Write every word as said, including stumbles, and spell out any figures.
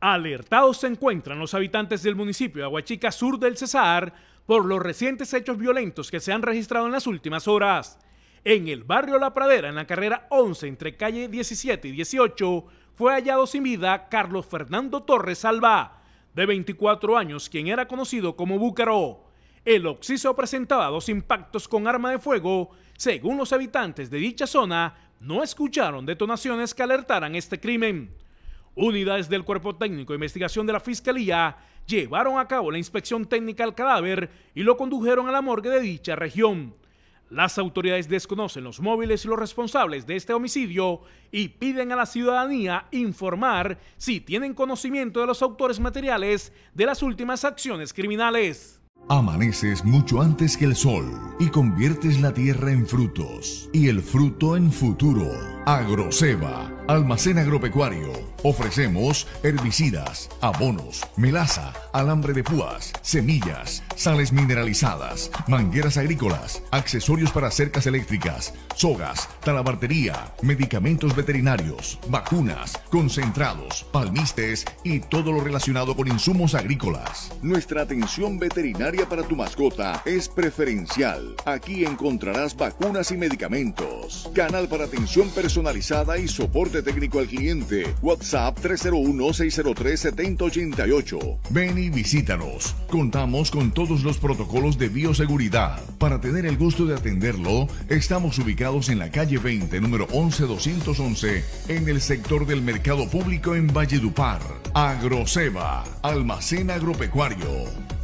Alertados se encuentran los habitantes del municipio de Aguachica, sur del Cesar, por los recientes hechos violentos que se han registrado en las últimas horas. En el barrio La Pradera, en la carrera once, entre calle diecisiete y dieciocho, fue hallado sin vida Carlos Fernando Torres Alba, de veinticuatro años, quien era conocido como Búcaro. El occiso presentaba dos impactos con arma de fuego. Según los habitantes de dicha zona, no escucharon detonaciones que alertaran este crimen. Unidades del Cuerpo Técnico de Investigación de la Fiscalía llevaron a cabo la inspección técnica al cadáver y lo condujeron a la morgue de dicha región. Las autoridades desconocen los móviles y los responsables de este homicidio y piden a la ciudadanía informar si tienen conocimiento de los autores materiales de las últimas acciones criminales. Amaneces mucho antes que el sol y conviertes la tierra en frutos y el fruto en futuro. Agroceba, almacén agropecuario. Ofrecemos herbicidas, abonos, melaza, alambre de púas, semillas, sales mineralizadas, mangueras agrícolas, accesorios para cercas eléctricas, sogas, talabartería, medicamentos veterinarios, vacunas, concentrados, palmistes y todo lo relacionado con insumos agrícolas. Nuestra atención veterinaria para tu mascota es preferencial. Aquí encontrarás vacunas y medicamentos. Canal para atención personalizada y soporte técnico al cliente. WhatsApp tres cero uno, seis cero tres, siete cero ocho ocho. Ven y visítanos. Contamos con todos los protocolos de bioseguridad. Para tener el gusto de atenderlo, estamos ubicados en la calle veinte, número once doscientos once, en el sector del Mercado Público en Valledupar. Agroceba, almacén agropecuario.